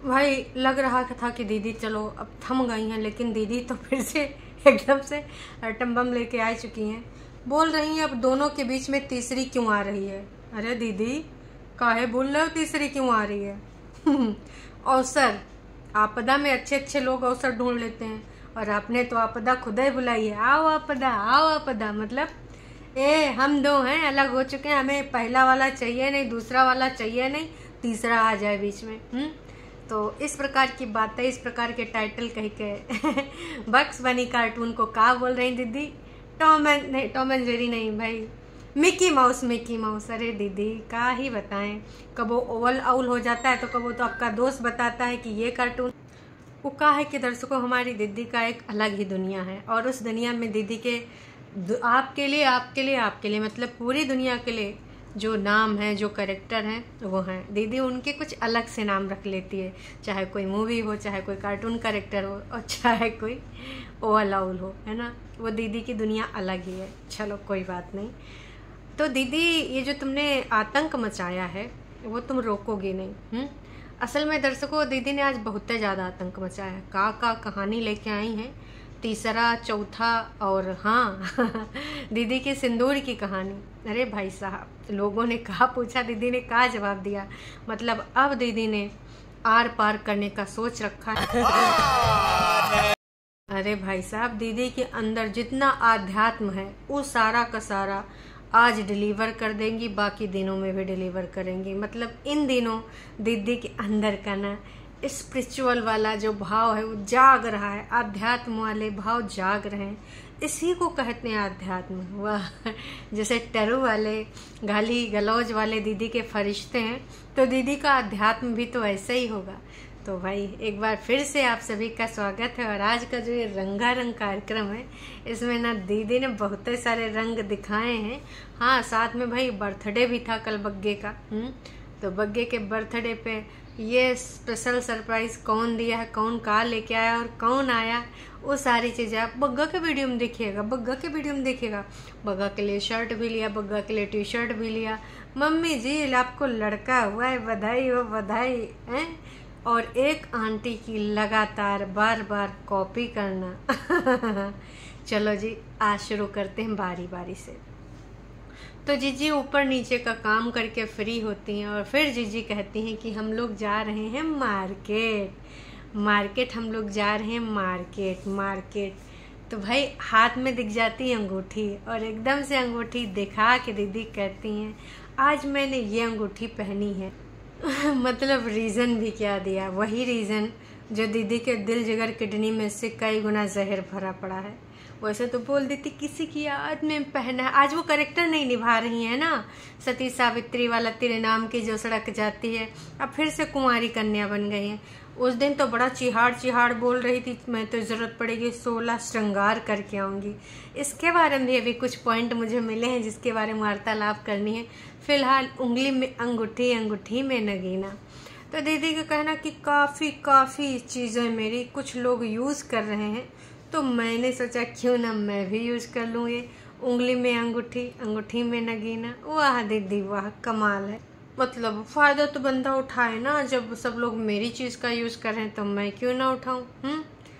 भाई लग रहा था कि दीदी चलो अब थम गई हैं, लेकिन दीदी तो फिर से एकदम से एटम बम लेके आ चुकी हैं। बोल रही हैं अब दोनों के बीच में तीसरी क्यों आ रही है। अरे दीदी काहे बोल रहे हो तीसरी क्यों आ रही है? अवसर, आपदा में अच्छे अच्छे लोग अवसर ढूंढ लेते हैं, और आपने तो आपदा खुद ही बुलाई है। आओ आपदा, आओ आपदा, मतलब हम दो हैं, अलग हो चुके हैं, हमें पहला वाला चाहिए नहीं, दूसरा वाला चाहिए नहीं, तीसरा आ जाए बीच में। तो इस प्रकार की बातें, इस प्रकार के टाइटल कह के बक्स बनी कार्टून को का बोल रही दीदी? टॉम एंड जेरी नहीं भाई, मिकी माउस, मिकी माउस। अरे दीदी का ही बताएं, कबो ओवल आउल हो जाता है तो कबो तो आपका दोस्त बताता है कि ये कार्टून। वो का है कि दर्शकों, हमारी दीदी का एक अलग ही दुनिया है, और उस दुनिया में दीदी के आपके लिए, आपके लिए, आपके लिए, मतलब पूरी दुनिया के लिए जो नाम है, जो कैरेक्टर हैं वो हैं। दीदी उनके कुछ अलग से नाम रख लेती है, चाहे कोई मूवी हो, चाहे कोई कार्टून कैरेक्टर हो, और चाहे कोई ओवल आउल हो, है ना। वो दीदी की दुनिया अलग ही है। चलो कोई बात नहीं। तो दीदी ये जो तुमने आतंक मचाया है वो तुम रोकोगे नहीं। असल में दर्शकों, दीदी ने आज बहुत ज़्यादा आतंक मचाया है। का कहानी लेके आई हैं, तीसरा, चौथा, और हाँ दीदी के सिंदूर की कहानी। अरे भाई साहब, लोगों ने कहा पूछा, दीदी ने कहा जवाब दिया। मतलब अब दीदी ने आर पार करने का सोच रखा है। अरे भाई साहब, दीदी के अंदर जितना आध्यात्म है वो सारा का सारा आज डिलीवर कर देंगी, बाकी दिनों में भी डिलीवर करेंगी। मतलब इन दिनों दीदी के अंदर का ना स्पिरिचुअल वाला जो भाव है वो जाग रहा है, आध्यात्म वाले भाव जाग रहे हैं। इसी को कहते हैं आध्यात्म। वाह, जैसे टरू वाले, गाली गलौज वाले दीदी के फरिश्ते हैं, तो दीदी का आध्यात्म भी तो ऐसा ही होगा। तो भाई एक बार फिर से आप सभी का स्वागत है। और आज का जो ये रंगारंग कार्यक्रम है, इसमें ना दीदी ने बहुत सारे रंग दिखाए हैं। हाँ, साथ में भाई बर्थडे भी था कल बग्गे का। तो बग्गे के बर्थडे पे ये स्पेशल सरप्राइज कौन दिया है, कौन कहाँ लेके आया और कौन आया, वो सारी चीज़ें आप बग्गा के वीडियो में देखिएगा। बग्गा के वीडियो में देखिएगा। बग्गा के लिए शर्ट भी लिया, बग्गा के लिए टी शर्ट भी लिया। मम्मी जी आपको लड़का हुआ है, बधाई हो, बधाई है। और एक आंटी की लगातार बार बार कॉपी करना। चलो जी, आज शुरू करते हैं बारी बारी से। तो जीजी ऊपर नीचे का काम करके फ्री होती हैं, और फिर जीजी कहती हैं कि हम लोग जा रहे हैं मार्केट। मार्केट हम लोग जा रहे हैं, मार्केट मार्केट। तो भाई हाथ में दिख जाती है अंगूठी, और एकदम से अंगूठी दिखा के दीदी कहती हैं आज मैंने ये अंगूठी पहनी है। मतलब रीज़न भी क्या दिया, वही रीज़न जो दीदी के दिल जिगर किडनी में से कई गुना जहर भरा पड़ा है। वैसे तो बोल देती किसी की याद में पहना है। आज वो करेक्टर नहीं निभा रही है ना, सती सावित्री वाला तेरे नाम की जो सड़क जाती है, अब फिर से कुंवारी कन्या बन गई है। उस दिन तो बड़ा चिहाड़ चिहाड़ बोल रही थी, मैं तो ज़रूरत पड़ेगी 16 श्रृंगार करके आऊँगी। इसके बारे में भी अभी कुछ पॉइंट मुझे मिले हैं जिसके बारे में वार्तालाप करनी है। फिलहाल उंगली में अंगूठी, अंगूठी में नगीना। तो दीदी का कहना कि काफ़ी चीज़ें मेरी कुछ लोग यूज़ कर रहे हैं, तो मैंने सोचा क्यों ना मैं भी यूज़ कर लूँ ये उंगली में अंगूठी, अंगूठी में नगीना। वाह दीदी वाह, कमाल है। मतलब फ़ायदा तो बंदा उठाए ना, जब सब लोग मेरी चीज़ का यूज़ कर रहे हैं तो मैं क्यों ना उठाऊँ।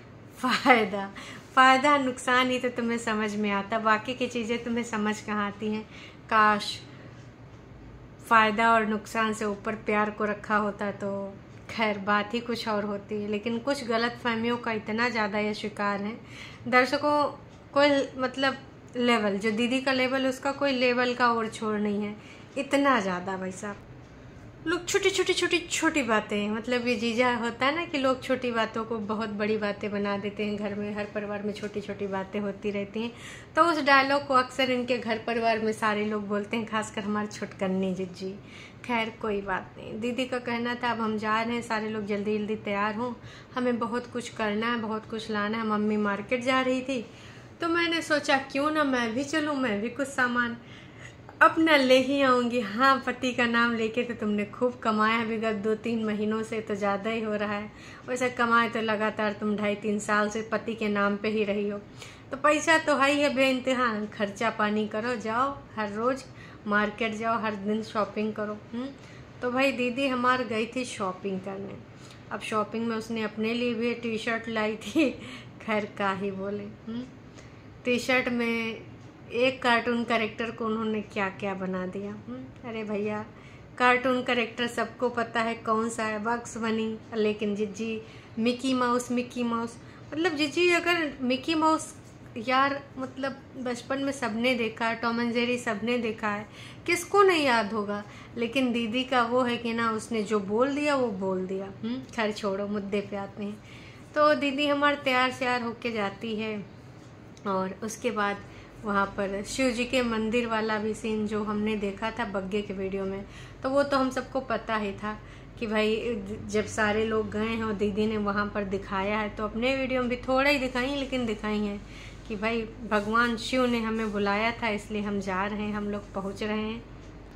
फ़ायदा नुकसान ही तो तुम्हें समझ में आता, बाकी की चीज़ें तुम्हें समझ कहाँ आती हैं। काश फ़ायदा और नुकसान से ऊपर प्यार को रखा होता तो खैर बात ही कुछ और होती है। लेकिन कुछ गलत फहमियों का इतना ज़्यादा ये शिकार है दर्शकों। कोई मतलब लेवल, जो दीदी का लेवल, उसका कोई लेवल का और छोड़ नहीं है। इतना ज़्यादा भाई साहब, लोग छोटी बातें, मतलब ये जीजा होता है ना कि लोग छोटी बातों को बहुत बड़ी बातें बना देते हैं। घर में हर परिवार में छोटी छोटी बातें होती रहती हैं, तो उस डायलॉग को अक्सर इनके घर परिवार में सारे लोग बोलते हैं, खासकर हमारे छुटकन्नी जीजी। खैर कोई बात नहीं। दीदी का कहना था अब हम जा रहे हैं, सारे लोग जल्दी जल्दी तैयार हों, हमें बहुत कुछ करना है, बहुत कुछ लाना है। मम्मी मार्केट जा रही थी, तो मैंने सोचा क्यों ना मैं भी चलूँ, मैं भी कुछ सामान अपना ले ही आऊँगी। हाँ, पति का नाम लेके तो तुमने खूब कमाया है विगत 2-3 महीनों से, तो ज़्यादा ही हो रहा है। वैसे कमाए तो लगातार तुम 2.5-3 साल से पति के नाम पे ही रही हो, तो पैसा तो है ही है बेइंतहा। खर्चा पानी करो, जाओ हर रोज़ मार्केट जाओ, हर दिन शॉपिंग करो। तो भाई दीदी हमार गई थी शॉपिंग करने। अब शॉपिंग में उसने अपने लिए भी टी शर्ट लाई थी, खैर का ही बोले। टी शर्ट में एक कार्टून कैरेक्टर को उन्होंने क्या क्या बना दिया। अरे भैया, कार्टून कैरेक्टर सबको पता है कौन सा है, बग्स बनी, लेकिन जिज्जी मिकी माउस। मतलब जिज्जी अगर मिकी माउस, यार मतलब बचपन में सबने देखा है, टॉम एंड जेरी सबने देखा है, किसको नहीं याद होगा। लेकिन दीदी का वो है कि ना, उसने जो बोल दिया वो बोल दिया। खैर छोड़ो, मुद्दे पे आते हैं। तो दीदी हमारे तैयार श्यार होके जाती है और उसके बाद वहाँ पर शिव जी के मंदिर वाला भी सीन जो हमने देखा था बग्गे के वीडियो में, तो वो तो हम सबको पता ही था कि भाई जब सारे लोग गए हैं और दीदी ने वहाँ पर दिखाया है, तो अपने वीडियो में भी थोड़ा ही दिखाई, लेकिन दिखाई है कि भाई भगवान शिव ने हमें बुलाया था, इसलिए हम जा रहे हैं, हम लोग पहुँच रहे हैं।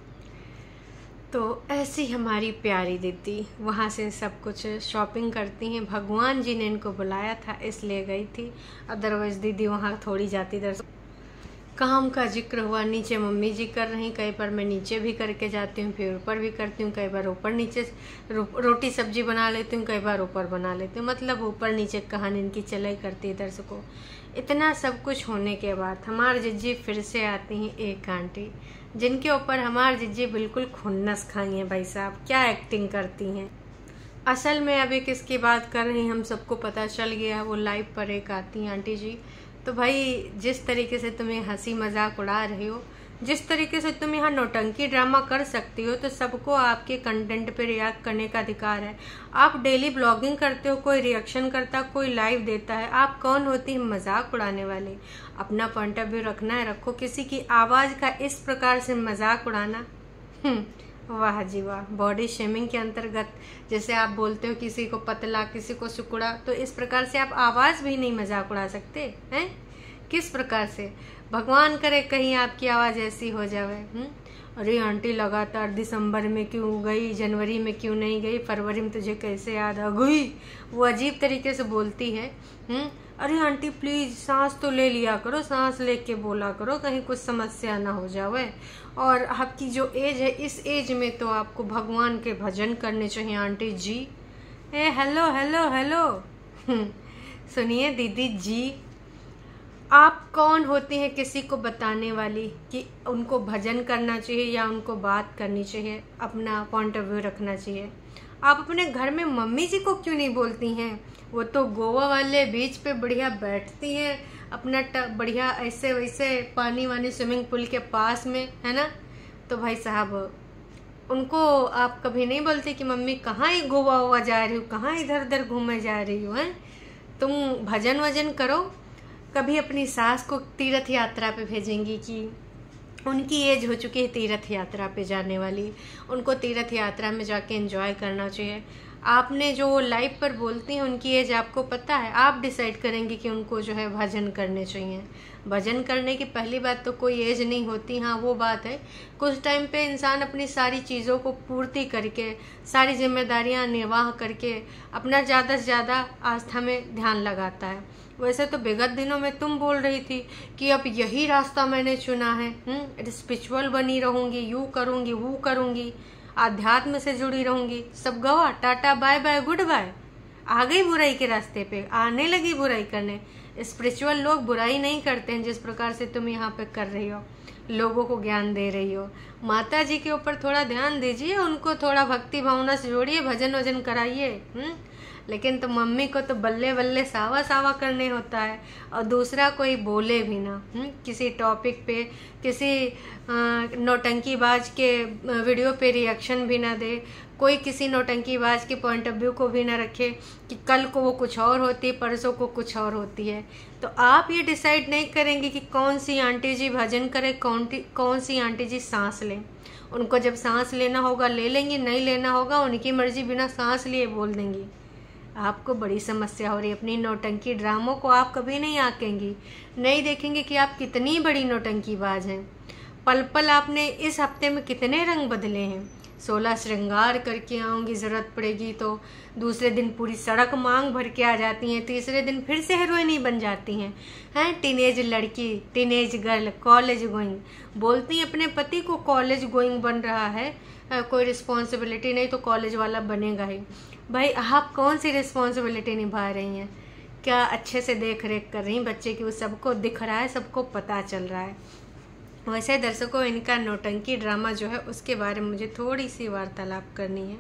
तो ऐसी हमारी प्यारी दीदी वहाँ से सब कुछ शॉपिंग करती हैं। भगवान जी ने इनको बुलाया था इसलिए गई थी, अदरवाइज दीदी वहाँ थोड़ी जाती। इधर काम का जिक्र हुआ, नीचे मम्मी जी कर रही, कई बार मैं नीचे भी करके जाती हूँ, फिर ऊपर भी करती हूँ, कई बार ऊपर नीचे रोटी सब्जी बना लेती हूँ, कई बार ऊपर बना लेती हूँ, मतलब ऊपर नीचे कहानी इनकी चलाई करती इधर से को। इतना सब कुछ होने के बाद हमार जिज्जी फिर से आती हैं एक आंटी, जिनके ऊपर हमार जिज्जी बिल्कुल खुन्नस खाई हैं। भाई साहब क्या एक्टिंग करती हैं। असल में अभी किसकी बात कर रही हैं हम सबको पता चल गया, वो लाइव पर एक आती हैं आंटी जी। तो भाई जिस तरीके से तुम्हें हंसी मजाक उड़ा रहे हो, जिस तरीके से तुम यहाँ नौटंकी ड्रामा कर सकती हो, तो सबको आपके कंटेंट पे रिएक्ट करने का अधिकार है। आप डेली ब्लॉगिंग करते हो, कोई रिएक्शन करता, कोई लाइव देता है, आप कौन होती है मजाक उड़ाने वाले। अपना पॉइंट ऑफ व्यू रखना है रखो, किसी की आवाज़ का इस प्रकार से मजाक उड़ाना, वाह जी वाह। बॉडी शेमिंग के अंतर्गत जैसे आप बोलते हो किसी को पतला, किसी को सुकुड़ा, तो इस प्रकार से आप आवाज़ भी नहीं मजाक उड़ा सकते हैं। किस प्रकार से, भगवान करे कहीं आपकी आवाज़ ऐसी हो जावे। अरे आंटी लगातार दिसंबर में क्यों गई, जनवरी में क्यों नहीं गई, फरवरी में तुझे कैसे याद आ गई, वो अजीब तरीके से बोलती है। अरे आंटी प्लीज सांस तो ले लिया करो, सांस लेके बोला करो, कहीं कुछ समस्या ना हो जावे। और आपकी जो एज है, इस एज में तो आपको भगवान के भजन करने चाहिए आंटी जी। हेलो हेलो हेलो सुनिए दीदी जी, आप कौन होती हैं किसी को बताने वाली कि उनको भजन करना चाहिए या उनको बात करनी चाहिए, अपना पॉइंट ऑफ व्यू रखना चाहिए। आप अपने घर में मम्मी जी को क्यों नहीं बोलती हैं? वो तो गोवा वाले बीच पे बढ़िया बैठती हैं, अपना बढ़िया ऐसे वैसे पानी वानी स्विमिंग पूल के पास में, है ना। तो भाई साहब उनको आप कभी नहीं बोलते कि मम्मी कहाँ ही गोवा हुआ जा रही हो, कहाँ इधर उधर घूमे जा रही हो, हैं? तुम भजन वजन करो। कभी अपनी सास को तीर्थ यात्रा पे भेजेंगी कि उनकी एज हो चुकी है तीर्थ यात्रा पे जाने वाली, उनको तीर्थ यात्रा में जाके एंजॉय करना चाहिए। आपने जो लाइव पर बोलती हैं उनकी एज आपको पता है, आप डिसाइड करेंगे कि उनको जो है भजन करने चाहिए। भजन करने की पहली बात तो कोई एज नहीं होती, हाँ वो बात है। कुछ टाइम पे इंसान अपनी सारी चीज़ों को पूर्ति करके, सारी जिम्मेदारियां निर्वाह करके अपना ज़्यादा से ज़्यादा आस्था में ध्यान लगाता है। वैसे तो विगत दिनों में तुम बोल रही थी कि अब यही रास्ता मैंने चुना है, स्पिरिचुअल बनी रहूंगी, यूँ करूंगी वो करूंगी, आध्यात्म से जुड़ी रहूंगी। सब गवा, tata bye bye goodbye, आ गई बुराई के रास्ते पे, आने लगी बुराई करने। स्पिरिचुअल लोग बुराई नहीं करते हैं जिस प्रकार से तुम यहाँ पे कर रही हो, लोगों को ज्ञान दे रही हो। माता जी के ऊपर थोड़ा ध्यान दीजिए, उनको थोड़ा भक्ति भावना से जोड़िए, भजन वजन कराइए। लेकिन तो मम्मी को तो बल्ले बल्ले सावा सावा करने होता है, और दूसरा कोई बोले भी ना, किसी टॉपिक पे, किसी नौटंकीबाज के वीडियो पे रिएक्शन भी ना दे, कोई किसी नौटंकीबाज के पॉइंट ऑफ व्यू को भी ना रखे कि कल को वो कुछ और होती है, परसों को कुछ और होती है। तो आप ये डिसाइड नहीं करेंगे कि कौन सी आंटी जी भजन करे, कौन सी आंटी जी सांस लें। उनको जब सांस लेना होगा ले लेंगी, नहीं लेना होगा उनकी मर्जी, बिना सांस लिए बोल देंगी। आपको बड़ी समस्या हो रही है। अपनी नौटंकी ड्रामों को आप कभी नहीं आंकेंगी, नहीं देखेंगे कि आप कितनी बड़ी नौटंकीबाज हैं। पल पल आपने इस हफ्ते में कितने रंग बदले हैं। 16 श्रृंगार करके आऊँगी, ज़रूरत पड़ेगी तो दूसरे दिन पूरी सड़क मांग भर के आ जाती हैं, तीसरे दिन फिर से हीरोइन ही बन जाती हैं। टीनेज लड़की, टीनेज गर्ल, कॉलेज गोइंग बोलती हैं अपने पति को कॉलेज गोइंग बन रहा है, कोई रिस्पॉन्सिबिलिटी नहीं तो कॉलेज वाला बनेगा ही। भाई आप कौन सी रिस्पॉन्सिबिलिटी निभा रही हैं? क्या अच्छे से देख रेख कर रही हैं बच्चे की? वो सबको दिख रहा है, सबको पता चल रहा है। वैसे दर्शकों, इनका नौटंकी ड्रामा जो है उसके बारे में मुझे थोड़ी सी वार्तालाप करनी है।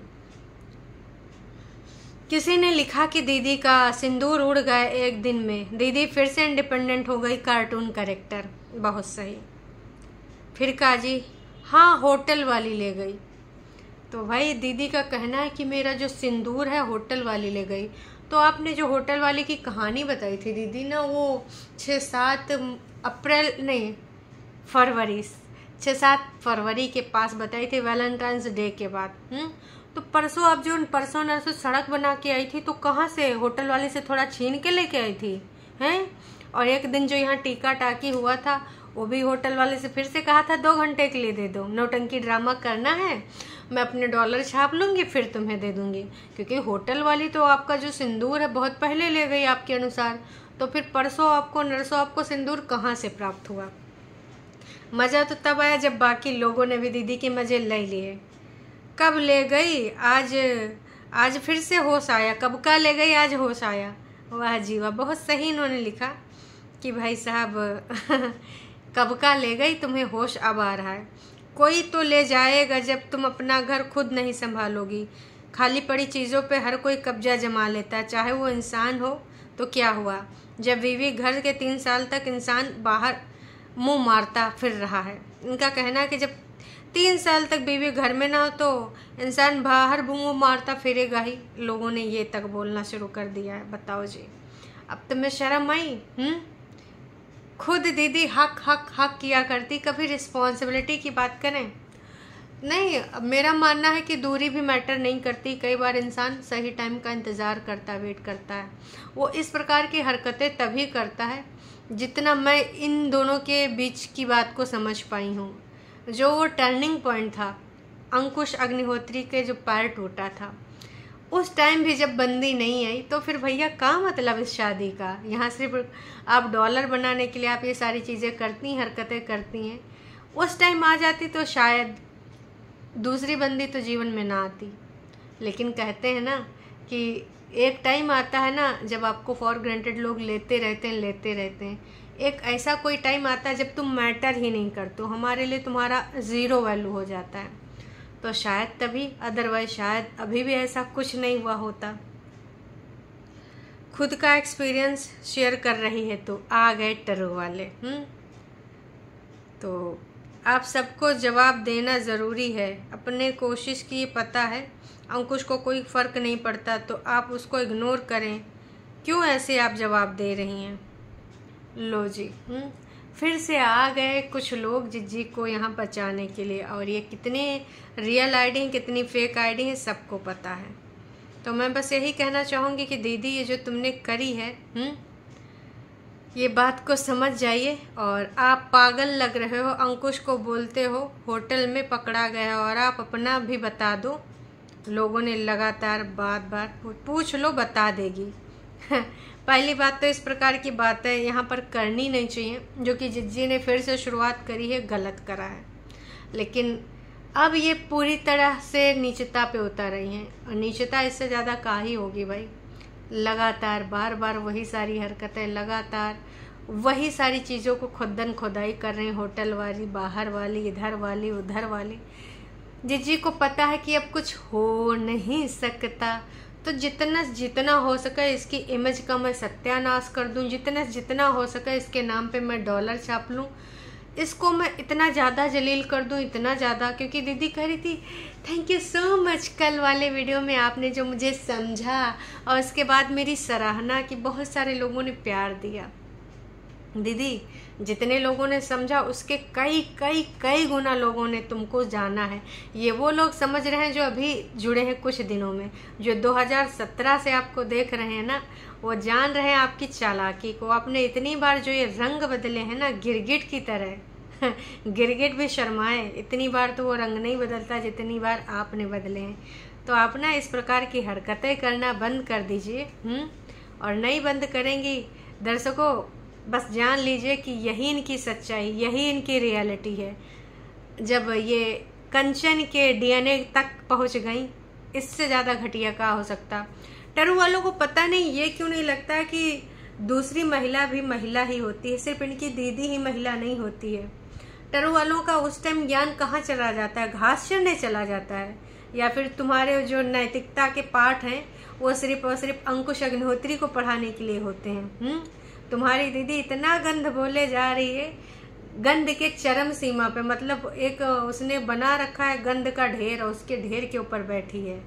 किसी ने लिखा कि दीदी का सिंदूर उड़ गया एक दिन में, दीदी फिर से इंडिपेंडेंट हो गई कार्टून कैरेक्टर। बहुत सही। फिर काजी, हाँ होटल वाली ले गई। तो भाई दीदी का कहना है कि मेरा जो सिंदूर है होटल वाली ले गई। तो आपने जो होटल वाली की कहानी बताई थी दीदी ना, वो 6-7 अप्रैल नहीं फरवरी 6-7 फरवरी के पास बताई थी, वैलेंटाइंस डे के बाद। तो परसों आप जो परसों नरसों सड़क बना के आई थी तो कहाँ से? होटल वाले से थोड़ा छीन के लेके आई थी हैं? और एक दिन जो यहाँ टीका टाकी हुआ था वो भी होटल वाले से फिर से कहा था 2 घंटे के लिए दे दो, नौटंकी ड्रामा करना है, मैं अपने डॉलर छाप लूँगी फिर तुम्हें दे दूँगी। क्योंकि होटल वाली तो आपका जो सिंदूर है बहुत पहले ले गई आपके अनुसार, तो फिर परसों आपको नरसों आपको सिंदूर कहाँ से प्राप्त हुआ? मज़ा तो तब आया जब बाकी लोगों ने भी दीदी के मज़े ले लिए। कब ले गई? आज फिर से होश आया। कब का ले गई? आज होश आया। वाह जी वाह, बहुत सही इन्होंने लिखा कि भाई साहब कब का ले गई, तुम्हें होश अब आ रहा है। कोई तो ले जाएगा जब तुम अपना घर खुद नहीं संभालोगी। खाली पड़ी चीज़ों पे हर कोई कब्जा जमा लेता है, चाहे वो इंसान हो। तो क्या हुआ जब बीवी घर के 3 साल तक इंसान बाहर मुंह मारता फिर रहा है? इनका कहना है कि जब 3 साल तक बीवी घर में ना हो तो इंसान बाहर मुंह मारता फिरेगा ही। लोगों ने ये तक बोलना शुरू कर दिया है। बताओ जी, अब तुम्हें शर्म आई? खुद दीदी हक हक हक किया करती, कभी रिस्पॉन्सिबिलिटी की बात करें? नहीं, मेरा मानना है कि दूरी भी मैटर नहीं करती। कई बार इंसान सही टाइम का इंतज़ार करता है, वेट करता है। वो इस प्रकार की हरकतें तभी करता है जितना मैं इन दोनों के बीच की बात को समझ पाई हूँ। जो वो टर्निंग पॉइंट था, अंकुश अग्निहोत्री के जो पैर टूटा था, उस टाइम भी जब बंदी नहीं आई तो फिर भैया क्या मतलब इस शादी का? यहाँ सिर्फ आप डॉलर बनाने के लिए आप ये सारी चीज़ें करती हैं, हरकतें करती हैं। उस टाइम आ जाती तो शायद दूसरी बंदी तो जीवन में ना आती। लेकिन कहते हैं ना कि एक टाइम आता है ना जब आपको फॉर ग्रांटेड लोग लेते रहते हैं। एक ऐसा कोई टाइम आता है जब तुम मैटर ही नहीं करते हो, हमारे लिए तुम्हारा ज़ीरो वैल्यू हो जाता है। तो शायद तभी, अदरवाइज शायद अभी भी ऐसा कुछ नहीं हुआ होता। खुद का एक्सपीरियंस शेयर कर रही है तो आ गए टरू वाले। तो आप सबको जवाब देना ज़रूरी है। अपने कोशिश की पता है अंकुश को कोई फ़र्क नहीं पड़ता तो आप उसको इग्नोर करें। क्यों ऐसे आप जवाब दे रही हैं? लो जी, फिर से आ गए कुछ लोग जिज्जी को यहाँ बचाने के लिए। और ये कितने रियल आईडी हैं, कितनी फेक आईडी हैं, सबको पता है। तो मैं बस यही कहना चाहूँगी कि दीदी ये जो तुमने करी है, ये बात को समझ जाइए। और आप पागल लग रहे हो, अंकुश को बोलते हो होटल में पकड़ा गया और आप अपना भी बता दो। लोगों ने लगातार बार पूछ लो, बता देगी। पहली बात तो इस प्रकार की बातें यहाँ पर करनी नहीं चाहिए। जो कि जिज्जी ने फिर से शुरुआत करी है, गलत करा है। लेकिन अब ये पूरी तरह से नीचता पे उतर रही हैं। और नीचता इससे ज़्यादा का ही होगी भाई। लगातार बार वही सारी हरकतें, लगातार वही सारी चीज़ों को खुदन खुदाई कर रही हैं। होटल वाली, बाहर वाली, इधर वाली, उधर वाली। जिज्जी को पता है कि अब कुछ हो नहीं सकता, तो जितना हो सके इसकी इमेज का मैं सत्यानाश कर दूं। जितना हो सके इसके नाम पे मैं डॉलर छाप लूं। इसको मैं इतना ज़्यादा जलील कर दूं, इतना ज़्यादा, क्योंकि दीदी कह रही थी थैंक यू सो मच, कल वाले वीडियो में आपने जो मुझे समझा और उसके बाद मेरी सराहना की, बहुत सारे लोगों ने प्यार दिया। दीदी जितने लोगों ने समझा उसके कई गुना लोगों ने तुमको जाना है। ये वो लोग समझ रहे हैं जो अभी जुड़े हैं कुछ दिनों में, जो 2017 से आपको देख रहे हैं ना, वो जान रहे हैं आपकी चालाकी को। आपने इतनी बार जो ये रंग बदले हैं ना, गिरगिट की तरह गिरगिट भी शर्माए, इतनी बार तो वो रंग नहीं बदलता जितनी बार आपने बदले हैं। तो आप ना इस प्रकार की हरकतें करना बंद कर दीजिए। और नहीं बंद करेंगी दर्शकों, बस जान लीजिए कि यही इनकी सच्चाई, यही इनकी रियलिटी है। जब ये कंचन के डीएनए तक पहुंच गई। इससे ज़्यादा घटिया क्या हो सकता। टरू वालों को पता नहीं ये क्यों नहीं लगता कि दूसरी महिला भी महिला ही होती है, सिर्फ इनकी दीदी ही महिला नहीं होती है। टरू वालों का उस टाइम ज्ञान कहाँ चला जाता है, घास चरने चला जाता है, या फिर तुम्हारे जो नैतिकता के पाठ हैं वो सिर्फ और सिर्फ अंकुश अग्निहोत्री को पढ़ाने के लिए होते हैं। तुम्हारी दीदी इतना गंध बोले जा रही है, गंध के चरम सीमा पे, मतलब एक उसने बना रखा है गंध का ढेर और उसके ढेर के ऊपर बैठी है।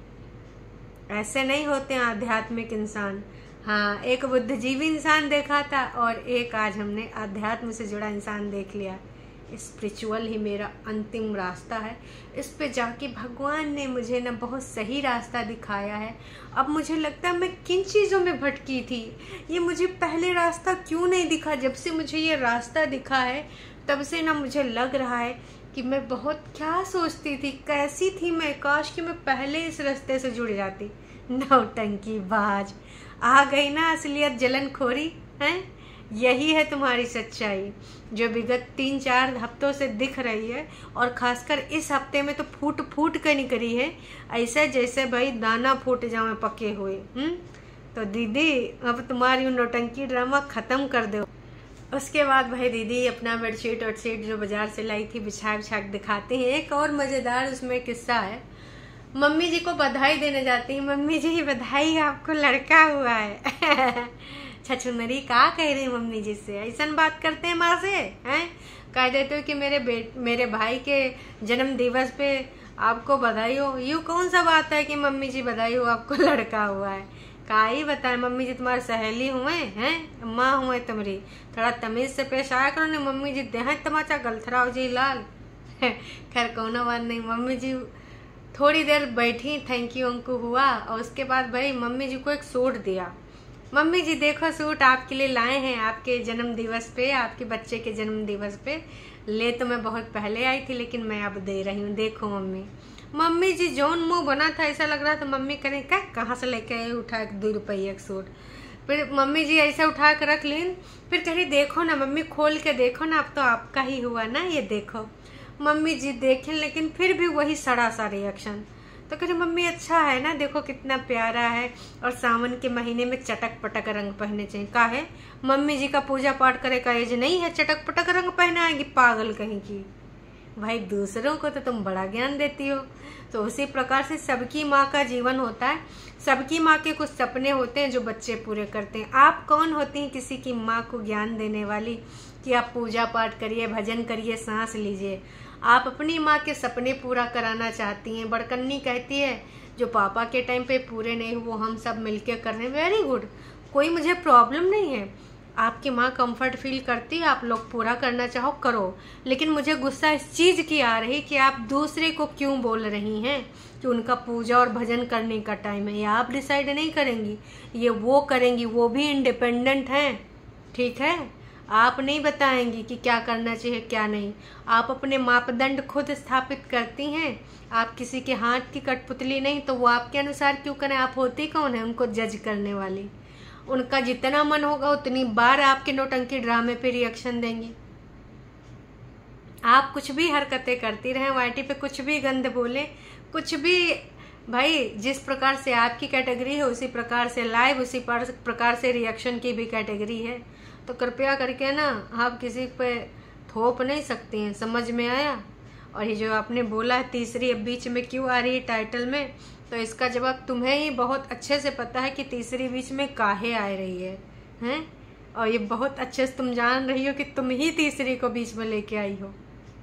ऐसे नहीं होते हैं आध्यात्मिक इंसान। हाँ, एक बुद्धिजीवी इंसान देखा था और एक आज हमने अध्यात्म से जुड़ा इंसान देख लिया। स्पिरिचुअल ही मेरा अंतिम रास्ता है। इस पे जाके भगवान ने मुझे ना बहुत सही रास्ता दिखाया है। अब मुझे लगता है मैं किन चीज़ों में भटकी थी, ये मुझे पहले रास्ता क्यों नहीं दिखा। जब से मुझे ये रास्ता दिखा है तब से ना मुझे लग रहा है कि मैं बहुत क्या सोचती थी, कैसी थी मैं, काश कि मैं पहले इस रास्ते से जुड़ जाती। नौटंकी बाज, आ गई ना असलियत जलनखोरी है। यही है तुम्हारी सच्चाई जो विगत 3-4 हफ्तों से दिख रही है, और खासकर इस हफ्ते में तो फूट फूट कर निकली है, ऐसे जैसे भाई दाना फूट जाए पके हुए। तो दीदी अब तुम्हारी नौटंकी ड्रामा खत्म कर दो। उसके बाद भाई दीदी अपना बेडशीट और सीट जो बाजार से लाई थी बिछा बिछा के दिखाते हैं। एक और मजेदार उसमें किस्सा है, मम्मी जी को बधाई देने जाती है। मम्मी जी बधाई, आपको लड़का हुआ है। छछुनरी का कह रही मम्मी जी से, ऐसा बात करते हैं माँ से हैं। कह देते हो कि मेरे भाई के जन्म दिवस पे आपको बधाई हो। यूँ कौन सा बात है कि मम्मी जी बधाई हो आपको लड़का हुआ है। का ही बताए, मम्मी जी तुम्हारी सहेली हुए हैं, माँ हुए तुम्हारी, थोड़ा तमीज से पेश आया करो। नहीं मम्मी जी देह तमाचा गलथराव जी लाल। खैर कोनो बात नहीं। मम्मी जी थोड़ी देर बैठी, थैंक यू अंकु हुआ, और उसके बाद भाई मम्मी जी को एक सूट दिया। मम्मी जी देखो सूट आपके लिए लाए हैं, आपके जन्म दिवस पे, आपके बच्चे के जन्म दिवस पे। ले तो मैं बहुत पहले आई थी लेकिन मैं अब दे रही हूँ, देखो मम्मी। मम्मी जी जौन मुंह बना था ऐसा लग रहा था मम्मी करें क्या, कहाँ से लेके आए उठा के 2 रुपये एक सूट। फिर मम्मी जी ऐसा उठा के रख लीन, फिर कह रही देखो ना मम्मी, खोल के देखो ना, अब तो आपका ही हुआ ना, ये देखो। मम्मी जी देखें लेकिन फिर भी वही सड़ा सा रिएक्शन। तो कह रही मम्मी अच्छा है ना, देखो कितना प्यारा है, और सावन के महीने में चटक पटक रंग पहने चाहिए। का है मम्मी जी का पूजा पाठ करे का एज नहीं है चटक पटक रंग पहनाएंगी, पागल कहीं की। भाई दूसरों को तो तुम बड़ा ज्ञान देती हो। तो उसी प्रकार से सबकी माँ का जीवन होता है, सबकी माँ के कुछ सपने होते हैं जो बच्चे पूरे करते हैं। आप कौन होती हैं किसी की माँ को ज्ञान देने वाली कि आप पूजा पाठ करिए, भजन करिए, सांस लीजिए। आप अपनी माँ के सपने पूरा कराना चाहती हैं। बड़कन्नी कहती है जो पापा के टाइम पे पूरे नहीं हुए वो हम सब मिलके कर रहे हैं, वेरी गुड, कोई मुझे प्रॉब्लम नहीं है। आपकी माँ कंफर्ट फील करती है, आप लोग पूरा करना चाहो करो, लेकिन मुझे गुस्सा इस चीज़ की आ रही कि आप दूसरे को क्यों बोल रही हैं कि उनका पूजा और भजन करने का टाइम है। ये आप डिसाइड नहीं करेंगी, ये वो करेंगी, वो भी इंडिपेंडेंट हैं, ठीक है। आप नहीं बताएंगी कि क्या करना चाहिए क्या नहीं। आप अपने मापदंड खुद स्थापित करती हैं। आप किसी के हाथ की कठपुतली नहीं, तो वो आपके अनुसार क्यों करें। आप होती कौन है उनको जज करने वाली। उनका जितना मन होगा उतनी बार आपके नौटंकी ड्रामे पे रिएक्शन देंगी। आप कुछ भी हरकतें करती रहें, वाईटी पे कुछ भी गंद बोले, कुछ भी, भाई जिस प्रकार से आपकी कैटेगरी है उसी प्रकार से लाइव, उसी प्रकार से रिएक्शन की भी कैटेगरी है। तो कृपया करके ना आप किसी पे थोप नहीं सकती हैं, समझ में आया। और ये जो आपने बोला है तीसरी अब बीच में क्यों आ रही है टाइटल में, तो इसका जवाब तुम्हें ही बहुत अच्छे से पता है कि तीसरी बीच में काहे आ रही है, हैं? और ये बहुत अच्छे से तुम जान रही हो कि तुम ही तीसरी को बीच में लेके आई हो।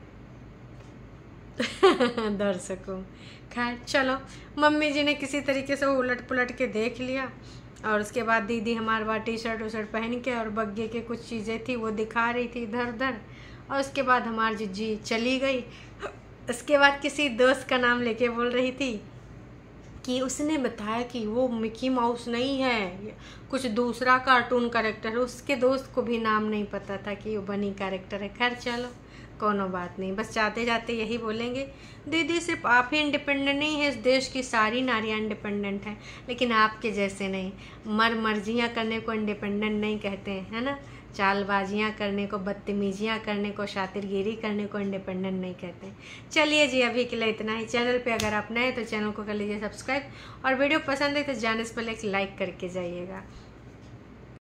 दर्शकों खैर चलो, मम्मी जी ने किसी तरीके से वो उलट पुलट के देख लिया, और उसके बाद दीदी हमारे वहाँ टी शर्ट पहन के और बग्गे के कुछ चीज़ें थी वो दिखा रही थी इधर उधर, और उसके बाद हमारी जिज्जी चली गई। उसके बाद किसी दोस्त का नाम लेके बोल रही थी कि उसने बताया कि वो मिकी माउस नहीं है, कुछ दूसरा कार्टून कैरेक्टर है। उसके दोस्त को भी नाम नहीं पता था कि वो बनी कैरेक्टर है। खैर चलो कोनो बात नहीं, बस जाते जाते यही बोलेंगे, दीदी सिर्फ आप ही इंडिपेंडेंट नहीं है, इस देश की सारी नारियाँ इंडिपेंडेंट हैं, लेकिन आपके जैसे नहीं, मर्जियाँ करने को इंडिपेंडेंट नहीं कहते हैं, है ना। चालबाजियाँ करने को, बदतमीजियाँ करने को, शातिरगिरी करने को इंडिपेंडेंट नहीं कहते। चलिए जी, अभी के लिए इतना ही। चैनल पे अगर आप नए हैं तो चैनल को कर लीजिए सब्सक्राइब, और वीडियो पसंद है तो जाने से पहले एक लाइक करके जाइएगा।